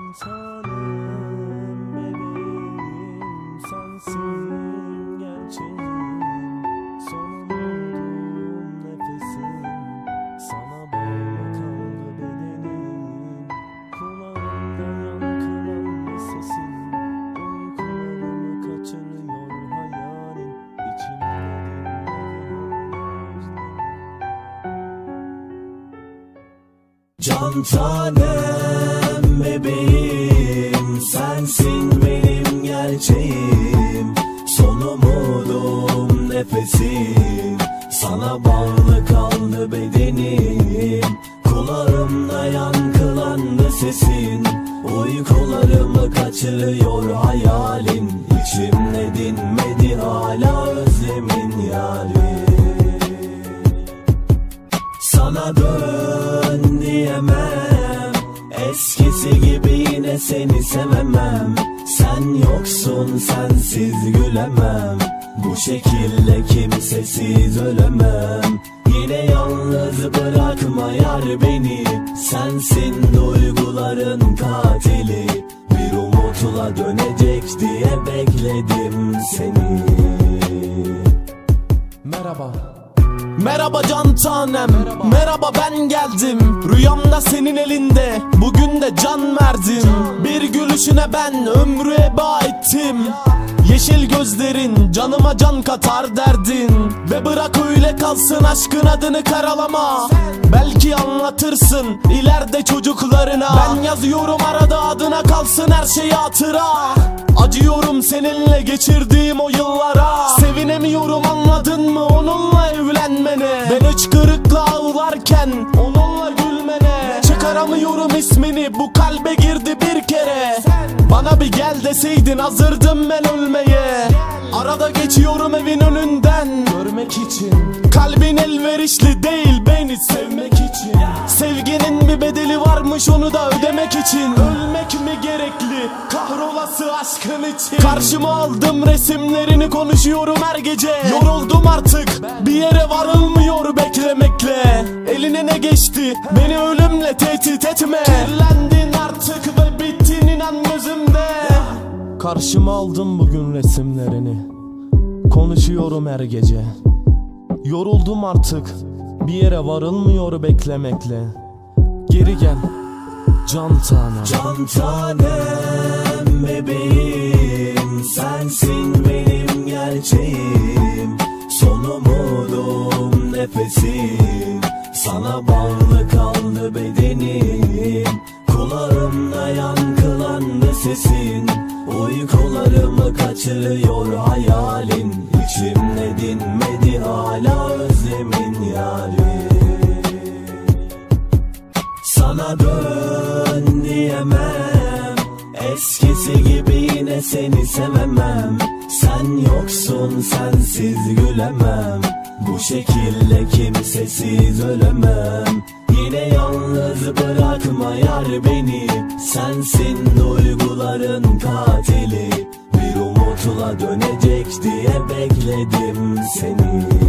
tanem bebeğim, sensin gerçeğim, son umudum nefesim, sana bağlı kaldı bedenim, kulağımda yankılandı sesin, uykularımı kaçırıyor hayalin, içimde can tanem bebeğim, sensin benim gerçeğim, son umudum nefesim, sana bağlı kaldı bedenim, kulağımda yankılandı sesin, uykularımı kaçırıyor hayalin, içimde dinmedi hala özlemin yâri. Sana dön diyemem, eskisi gibi yine seni sevemem, sen yoksun sensiz gülemem, bu şekilde kimsesiz ölemem, yine yalnız bırakma yar beni, sensin duyguların katili, bir umutla dönecek diye bekledim seni. Merhaba. Merhaba can tanem, merhaba ben geldim, rüyamda senin elinde, bugün de can verdim, bir gülüşüne ben ömrü heba ettim, yeşil gözlerin canıma can katar derdin, ve bırak öyle kalsın aşkın adını karalama, belki anlatırsın ileride çocuklarına, ben yazıyorum arada adına kalsın her şey hatıra, acıyorum seninle geçirdiğim o yıllara, sevinemiyorum anladın mı onunla evlenmene, ben hıçkırıkla ağlarken onunla gülmene, çıkaramıyorum ismini bu kalbe girdi bir kere, bana bir gel deseydin hazırdım ben ölmeye, arada geçiyorum evin önünden görmek için, kalbin elverişli değil beni sevmek için, sevginin bir bedeli varmış onu da ödemek için, ölmek mi gerekli kahrolası aşkın için, karşıma aldım resimlerini konuşuyorum her gece, yoruldum artık bir yere varılmıyor beklemekle, eline ne geçti beni ölümle tehdit etme, kirlendin artık ve bittin inan gözümde, karşıma aldım bugün resimlerini konuşuyorum her gece, yoruldum artık bir yere varılmıyor beklemekle, geri gel can tanem. Can tanem bebeğim, sensin benim gerçeğim, son umudum nefesim, sana bağlı kaldı bedenim, kulağımda yankılandı sesin, uykularımı kaçırıyor hayalin, içimde dinmedi hala özlemin yâri. Sana dön diyemem, eskisi gibi yine seni sevemem, sen yoksun sensiz gülemem, bu şekilde kimsesiz ölemem, yine yalnız bırakma yar beni, sensin duyguların katili, bir umutla dönecek diye bekledim seni.